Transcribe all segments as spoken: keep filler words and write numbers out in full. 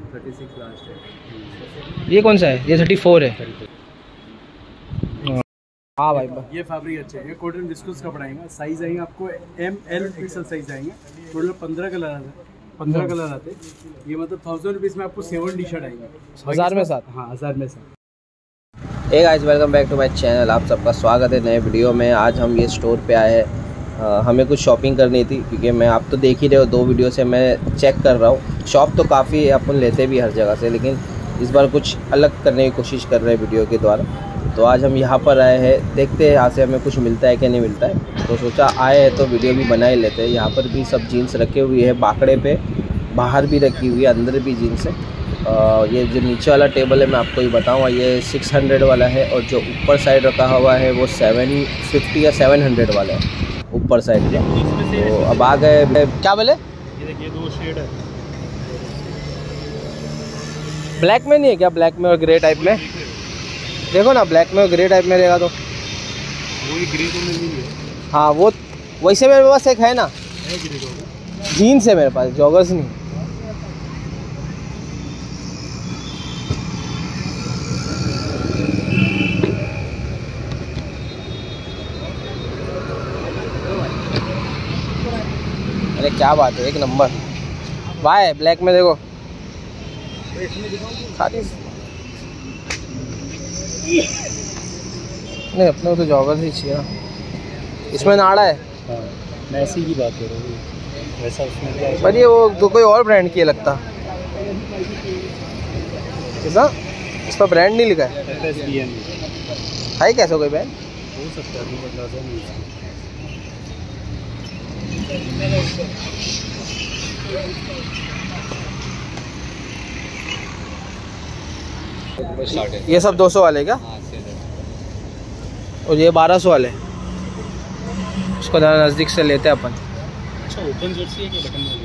Thirty six last है। ये कौन सा है? ये थर्टी फोर है। हाँ भाई, ये फैब्रिक अच्छा है। ये कॉटन विस्कोस कपड़ा आएगा। साइज आएंगे आपको एम एल एक्सल साइज आएंगे। टोटल पंद्रह कलर आते हैं। पंद्रह कलर आते हैं। ये मतलब थाउजेंड रुपीज़ में आपको सेवन टी शर्ट आएंगे, हज़ार में साथ। हाँ, हज़ार में साथ। Hey guys, welcome back to my channel. आप सबका स्वागत है नए वीडियो में। आज हम ये स्टोर पे आए हैं। हमें कुछ शॉपिंग करनी थी, क्योंकि मैं आप तो देख ही रहे हो, दो वीडियो से मैं चेक कर रहा हूँ। शॉप तो काफ़ी है, अपन लेते भी हर जगह से, लेकिन इस बार कुछ अलग करने की कोशिश कर रहे हैं वीडियो के द्वारा। तो आज हम यहाँ पर आए हैं, देखते हैं यहाँ से हमें कुछ मिलता है कि नहीं मिलता है। तो सोचा आए हैं तो वीडियो भी बना ही लेते हैं। यहाँ पर भी सब जीन्स रखे हुए हैं बाकड़े पे, बाहर भी रखी हुई है, अंदर भी जीन्स है। आ, ये जो नीचे वाला टेबल है मैं आपको ये बताऊँ, ये सिक्स हंड्रेड वाला है, और जो ऊपर साइड रखा हुआ है वो सेवन फिफ्टी या सेवन हंड्रेड वाला है ऊपर साइड में। तो अब आ गए, क्या बोले? ये देखिए दो शेड है। ब्लैक में नहीं है क्या? ब्लैक में और ग्रे टाइप में देखो ना, ब्लैक में और ग्रे टाइप में रहेगा तो वो ग्रे तो नहीं है। हाँ, वो वैसे मेरे पास एक है ना, है ग्रे तो जीन्स है मेरे पास, जॉगर्स नहीं। अरे क्या बात है, एक नंबर भाई। ब्लैक में देखो खाली नहीं, अपने को तो जॉगर्स ही चाहिए ना। इसमें नाड़ा है। हाँ, मैं ऐसी की बात कर रहा हूँ, वैसा उसमें क्या है? पर ये वो तो कोई और ब्रांड की है लगता। कैसा? इस पर ब्रांड नहीं लिखा है। एफ एस बी एन है कैसा कोई ब्रांड? हो सकता है, अंदाजा नहीं है। ये सब दो सौ वाले क्या? और ये बारह सौ वाले। उसको ज़रा नज़दीक से लेते हैं अपन। अच्छा, ओपन जर्सी है कि बटन वाली?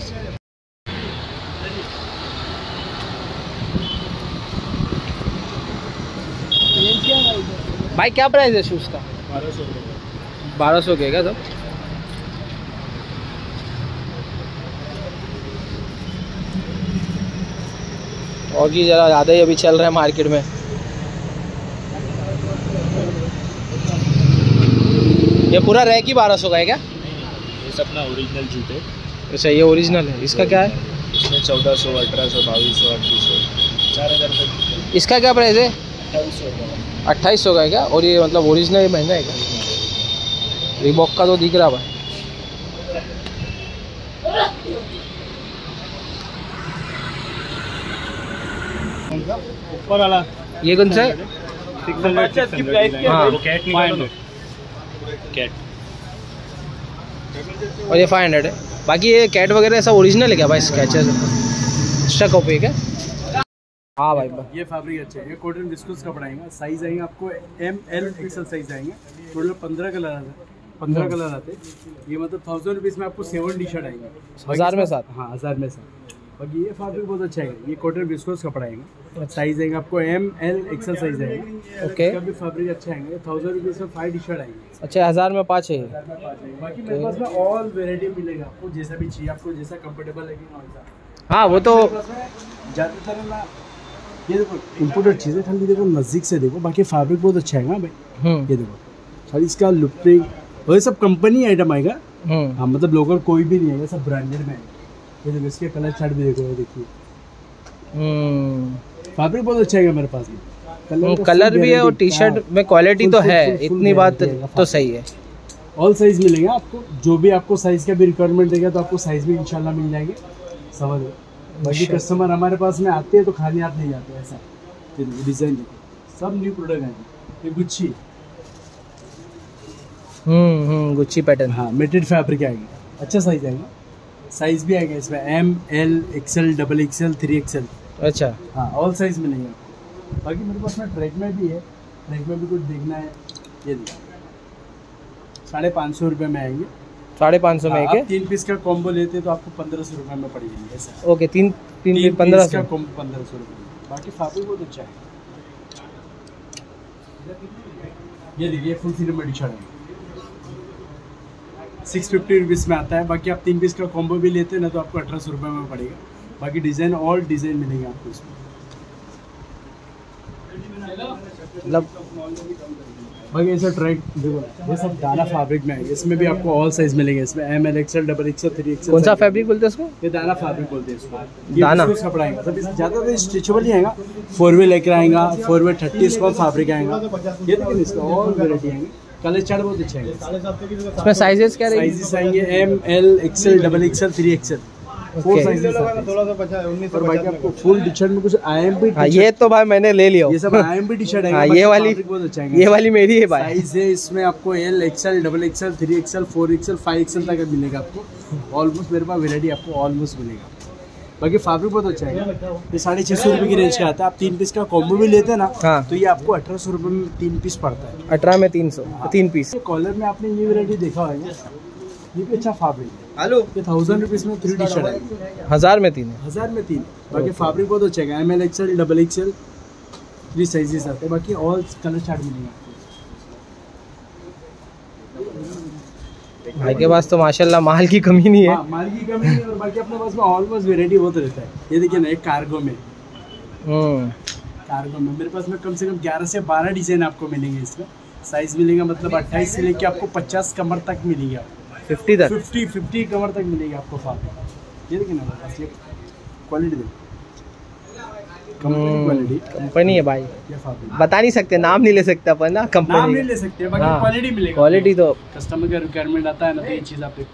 भाई क्या प्राइस है शूज़ का? बारह सौ रुपये। बारह सौ के क्या सब? और जी ज़रा ज़्यादा ही अभी चल रहा है मार्केट में। ये पूरा रैक ही बारह सौ का है क्या? ये सब ना ओरिजिनल जूते। अच्छा, ये ओरिजिनल है। इसका क्या है? इसमें चौदह सौ, अठारह सौ, बाईस सौ, अट्ठाईस सौ, चार हज़ार तक। इसका क्या प्राइस है? अट्ठाईस सौ का। अट्ठाईस सौ का है क्या? और ये मतलब ओरिजिनल महंगा है क्या? रिबॉक का तो दिख रहा भाई। ऊपर वाला ये कौन सा है? Six hundred six hundred. हाँ, वो कैट निकालो। कैट और ये फाइव हंड्रेड है। बाकी ये कैट वगैरह सब ओरिजिनल है क्या भाई? स्केचेस एक्स्ट्रा कॉपी है क्या? हाँ भाई, ये फैब्रिक अच्छा है। ये कॉटन विस्कोस कपड़ा आएगा। साइज आएंगे आपको एम एल एक्सल साइज आएंगे। टोटल पंद्रह कलर आते हैं। पंद्रह कलर आते हैं। ये मतलब थाउजेंड रुपीज़ में आपको सेवन टी शर्ट आएंगे, हज़ार में साथ। हाँ, हज़ार में साथ। बाकी ये फैब्रिक बहुत अच्छा है। ये कॉटन विस्कोस कपड़ा आएगा। साइज आएंगे आपको एम एल एक्सल साइज आएगा। ओके, इसका भी फैब्रिक अच्छा आएंगे। थाउजेंड रुपीज़ में फाइव टी शर्ट आएंगे। अच्छा, हज़ार में पाँच है। बाकी मेरे पास में ऑल वेराइटी मिलेगा आपको, जैसा भी चाहिए आपको, जैसा कंफर्टेबल लगेगा वैसा। हाँ, वो तो ज़्यादातर ना, ये देखो इम्पोर्टेड चीज़ें खाली देखो, नज़दीक से देखो। बाकी फैब्रिक बहुत अच्छा है भाई। ये देखो खाली इसका लुप्रिक और ये सब कंपनी आइटम आएगा। हाँ, मतलब लोकल कोई भी नहीं आएगा, सब ब्रांडेड में आएगा। ये देखो, इसके कलर चार्ट भी देखो, ये देखिए। फैब्रिक बहुत अच्छा है मेरे पास में। कलर कलर भी है और टी शर्ट में क्वालिटी तो है, इतनी बात तो सही है। ऑल साइज मिलेगा आपको, जो भी आपको साइज का भी रिक्वायरमेंट देगा तो आपको साइज भी इंशाल्लाह मिल जाएंगे। समझ लो। बाकी कस्टमर हमारे पास में आते हैं तो खाली हाथ नहीं जाते, ऐसा। ये देखो डिज़ाइन देखो, सब न्यू प्रोडक्ट आएंगे। ये Gucci hmm hmm Gucci pattern. हाँ, मेटेड फैब्रिक आएगी। अच्छा साइज आएगा। साइज भी आएगा इसमें M L XL, double XL, three XL. अच्छा, हाँ, ऑल साइज मिलेंगे आपको। बाकी मेरे पास में ट्रैक में भी है। ट्रैक में भी कुछ देखना है, ये देखो साढ़े पाँच सौ रुपये में आएंगे। साढ़े पाँच सौ में हाँ, है? तीन पीस का कॉम्बो लेते तो आपको पंद्रह सौ रुपये में पड़ जाएंगे ऐसा। ओके, तीन तीन, तीन पंद्रह का सौ कॉम्बो पंद्रह सौ रुपये। बाकी फैब्रिक बहुत अच्छा है। ये देखिए फुल सीरम में टी शर्ट है, सिक्स फिफ्टी रुपीज़ में आता है। बाकी आप तीन पीस का कॉम्बो भी लेते हैं ना तो आपको अठारह सौ रुपये में पड़ेगा। बाकी डिज़ाइन और डिज़ाइन मिलेंगे आपको इसमें। मतलब बाकी ऐसा ट्रैक देखो, ये सब दाना फैब्रिक में है, इसमें भी आपको ऑल साइज मिलेंगे। इसमें M L XL double XL three XL. कौन सा फैब्रिक बोलते हैं इसको? ये दाना फैब्रिक बोलते हैं इसको। दाना कपड़ा आएगा सब, ज़्यादातर स्ट्रेचेबल ही आएगा। फोर वे लेकर आएगा, फोर वे थर्टी इसको फैब्रिक आएगा। ये देखिए इसका और वेराइटी आएंगे, कलर चार्ट बहुत अच्छे आएंगे। इसमें साइजेस क्या रहेंगे? साइजेस आएंगे M L XL double XL three XL, four sizes. और बाकी आपको फुल टी शर्ट में कुछ आई एम पी। हाँ, ये तो भाई मैंने ले लिया। ये सब I M P T shirt है। हाँ, ये वाली बहुत अच्छा है। ये वाली मेरी है भाई। साइज है इसमें आपको L XL double XL three XL four XL five XL तक मिलेगा आपको। ऑलमोस्ट मेरे पास वेराइटी आपको ऑलमोस्ट मिलेगा। बाकी फैब्रिक बहुत अच्छा है। ये साढ़े छः सौ रुपये की रेंज का आता है। आप तीन पीस का कॉम्बो भी लेते हैं ना, हाँ, तो ये आपको अठारह सौ रुपये में तीन पीस पड़ता है। अठारह में तीन सौ तीन पीस। कॉलर में आपने ये वेराइटी देखा होगा, ये भी अच्छा फैब्रिक है। हेलो, ये थाउजेंड रुपीज़ में थ्री टी शर्ट है, हजार में तीन है। हज़ार में तीन। बाकी फैब्रिक बहुत अच्छा है। M L XL double XL three sizes आते हैं। बाकी ऑल कलर चार्ट मिलेंगे आपको। भाई के पास तो माशाल्लाह माल की कमी नहीं है। हाँ, माल की कमी नहीं है। और बाकी अपने पास में ऑलमोस्ट वेराइटी बहुत रहता है। ये देखिए ना, एक कार्गो में हम्म कार्गो में मेरे पास में कम से कम ग्यारह से बारह डिज़ाइन आपको मिलेंगे। इसमें साइज़ मिलेगा मतलब अट्ठाईस से लेके आपको पचास कमर तक मिलेगी आपको। फिफ्टी तक फिफ्टी फिफ्टी कमर तक मिलेगी आपको फैब्रिक। ये देखिए ना, मेरे पास ये क्वालिटी देखो, क्वालिटी कंपनी है भाई। ये फैब्रिक बता नहीं सकते, नाम नहीं ले सकते अपन ना, नाम कंपनी नहीं ले सकते। बाकी हाँ, क्वालिटी मिलेगी। क्वालिटी तो कस्टमर का रिक्वायरमेंट आता है ना, तो ये चीज़ आप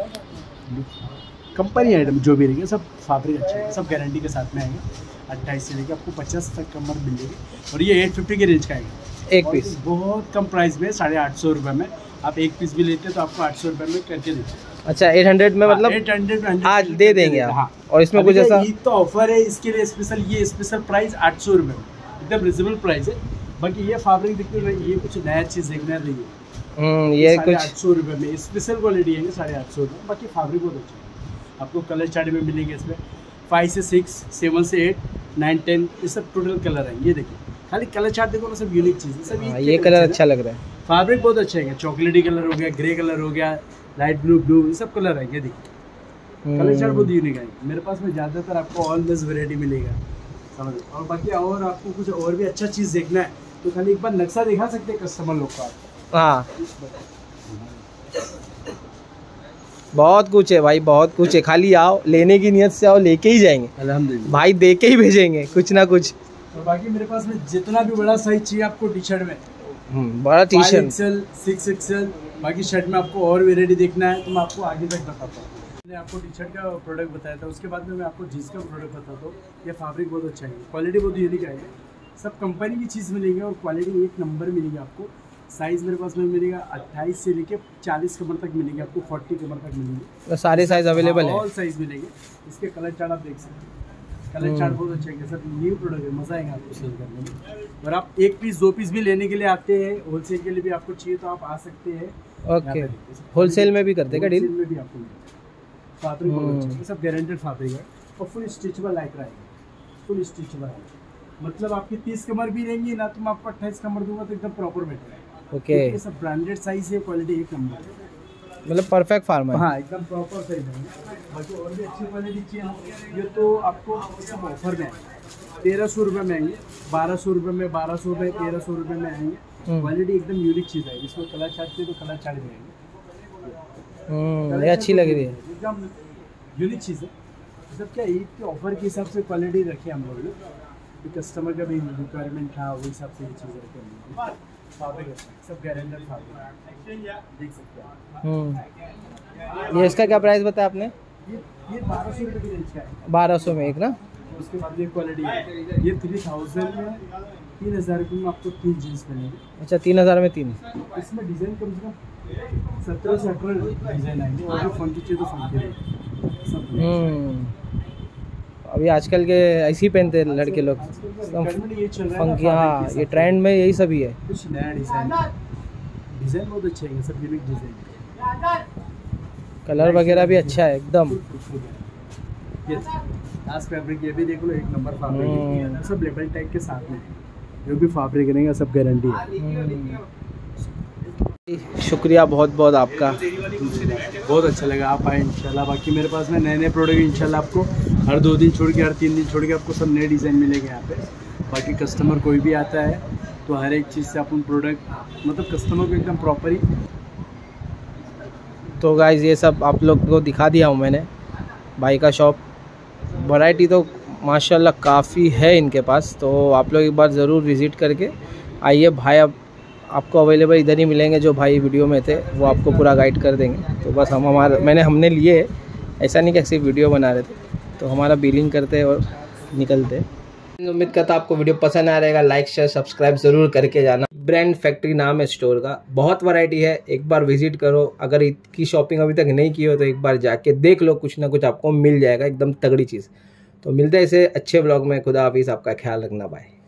कंपनी आइटम जो भी रहेंगे सब फैब्रिक अच्छे हैं, सब गारंटी के साथ में आएंगे। अट्ठाईस से लेकर आपको पचास तक कमर मिलेगी। और ये एट फिफ्टी के रेंज का आएगा एक पीस। बहुत कम प्राइस में, साढ़े आठ सौ रुपये में। आप एक पीस भी लेते हैं तो आपको आठ सौ रुपये में करके देते हैं। अच्छा, एट हंड्रेड में मतलब एट हंड्रेड आज दे देंगे आप। हाँ। और इसमें कुछ ऐसा ईद तो ऑफर है, इसके लिए स्पेशल ये स्पेशल प्राइस आठ सौ रुपये में, एकदम रिजनेबल प्राइस है। बाकी ये फैब्रिक देखिए, ये कुछ नया चीज़ देखना है। हम्म ये कुछ आठ सौ रुपये में स्पेशल क्वालिटी है, साढ़े आठ सौ रुपये। बाकी फैब्रिक बहुत अच्छा है। आपको कलर चार्ट में मिलेंगे इसमें फाइव से सिक्स, सेवन से एट, नाइन टेन, ये सब टोटल कलर है। ये देखिए, खाली कलर चार्ट देखो ना, सब यूनिक चीज़ है सब। ये कलर अच्छा लग रहा है। फैब्रिक बहुत अच्छा है। चॉकलेटी कलर हो गया, ग्रे कलर हो गया, लाइट ब्लू ब्लू, ये सब कलर है। ये देखिए, कलर चार्ट बहुत यूनिक है। मेरे पास में ज़्यादातर आपको ऑल दिस वेराइटी मिलेगा, समझ। और बाकी और आपको कुछ और भी अच्छा चीज़ देखना है तो खाली एक बार नक्शा दिखा सकते हैं कस्टमर लोग का। हाँ, बहुत कुछ है भाई, बहुत कुछ है। खाली आओ, लेने की नियत से आओ, लेके ही जाएंगे अल्हम्दुलिल्लाह भाई, दे के ही भेजेंगे कुछ ना कुछ। और बाकी मेरे पास में जितना भी बड़ा साइज चाहिए आपको टी शर्ट में, बड़ा T shirt XL six XL. बाकी शर्ट में आपको और वेराइटी देखना है तो मैं आपको आगे तक बताता हूँ। मैंने आपको टी शर्ट का प्रोडक्ट बताया था, उसके बाद में मैं आपको जीन्स का प्रोडक्ट बताता हूँ। ये फैब्रिक बहुत अच्छा है, क्वालिटी बहुत यूनिक है। सब कंपनी की चीज़ मिलेगी और क्वालिटी एक नंबर मिलेगी आपको। साइज़ मेरे पास में मिलेगा अट्ठाईस से लेके चालीस कमर तक मिलेगी आपको, फोर्टी कमर तक मिलेगी। सारे साइज अवेलेबल है, ऑल साइज मिलेंगे। इसके कलर चार्ट आप देख सकते हैं, कलर चार्ट बहुत अच्छे हैं। सर न्यू प्रोडक्ट है, मज़ा आएगा आपको सेल करने में। और आप एक पीस दो पीस भी लेने के लिए आते हैं, होलसेल के लिए भी आपको चाहिए तो आप आ सकते हैं। ओके, होलसेल में भी करते हैं क्या डील? में भी आपको फैब्रिक बहुत अच्छा है, सब गारंटेड फैब्रिक है। और फुल स्टिचेबल लाइट रहेगा, फुल स्टिचेबल है। मतलब आपकी तीस कमर भी रहेंगी ना, तो मैं आपको अट्ठाईस कमर दूंगा तो एकदम प्रॉपर बैठ है। ओके, ये सब ब्रांडेड साइज है, क्वालिटी एक नंबर है, मतलब परफेक्ट फार्म है। हाँ, एकदम प्रॉपर साइज है। बाकी और भी अच्छी क्वालिटी चाहिए, ये तो आपको सब ऑफर में है। तेरह सौ रुपये में आएंगे, बारह सौ रुपये में, बारह सौ रुपये, तेरह सौ रुपये में आएंगे। क्वालिटी एकदम यूनिक चीज़ है। इसमें कलर चार्ट चाहिए तो कलर चार्ट भी आएंगे। ये अच्छी लग रही है, एकदम यूनिक चीज़ है। सब क्या ईद के ऑफर के हिसाब से क्वालिटी रखे हम लोग ने, कस्टमर का भी रिक्वायरमेंट था, वही हिसाब से ये चीज़ रखे हम लोग। फैब्रिक सब गारंटेड फैब्रिक देख सकते हैं। ये इसका क्या प्राइस बताया आपने? ये ये बारह सौ रुपये की रेंज का है, बारह सौ में एक ना। उसके बाद ये क्वालिटी है, ये थ्री थाउजेंड में तीन हज़ार रुपये में आपको तीन जीन्स मिलेंगे। अच्छा, तीन हज़ार में तीन। इसमें डिज़ाइन कम से कम सत्रह से अठारह डिज़ाइन आएंगे। और भी फंकी चाहिए तो फंकी सब। अभी आजकल के ऐसे ही पहनते हैं लड़के लोग, ये चल रहा है फंकी। हाँ, ये ट्रेंड में यही सभी है। कुछ नया डिज़ाइन, डिज़ाइन बहुत अच्छे हैं, सब यूनिक डिज़ाइन। कलर वगैरह भी अच्छा है एकदम। ये लास्ट फैब्रिक ये भी देख लो, एक नंबर फैब्रिक है। सब लेबल टैग के साथ में जो भी फैब्रिक रहेगा सब गारंटी है। शुक्रिया बहुत बहुत आपका, बहुत अच्छा लगा, आप आए इंशाल्लाह। बाकी मेरे पास में नए नए प्रोडक्ट इंशाल्लाह आपको हर दो दिन छोड़ के, हर तीन दिन छोड़ के आपको सब नए डिज़ाइन मिलेंगे यहाँ पे। बाकी कस्टमर कोई भी आता है तो हर एक चीज़ से अपन प्रोडक्ट मतलब कस्टमर को एकदम प्रॉपर ही। तो गाइज़ ये सब आप लोग को दिखा दिया हूँ मैंने भाई का शॉप। वैरायटी तो माशाल्लाह काफ़ी है इनके पास, तो आप लोग एक बार ज़रूर विज़िट करके आइए। भाई अब आपको अवेलेबल इधर ही मिलेंगे, जो भाई वीडियो में थे वो आपको पूरा गाइड कर देंगे। तो बस हम हमारा मैंने हमने लिए, ऐसा नहीं कि सिर्फ वीडियो बना रहे थे, तो हमारा बिलिंग करते और निकलते। उम्मीद करता आपको वीडियो पसंद आ रहेगा। लाइक शेयर सब्सक्राइब ज़रूर करके जाना। ब्रांड फैक्ट्री नाम है स्टोर का, बहुत वैरायटी है, एक बार विजिट करो। अगर इसकी शॉपिंग अभी तक नहीं की हो तो एक बार जाके देख लो, कुछ ना कुछ आपको मिल जाएगा, एकदम तगड़ी चीज़। तो मिलते हैं इसे अच्छे व्लॉग में। खुदा हाफिज़, आपका ख्याल रखना, बाय।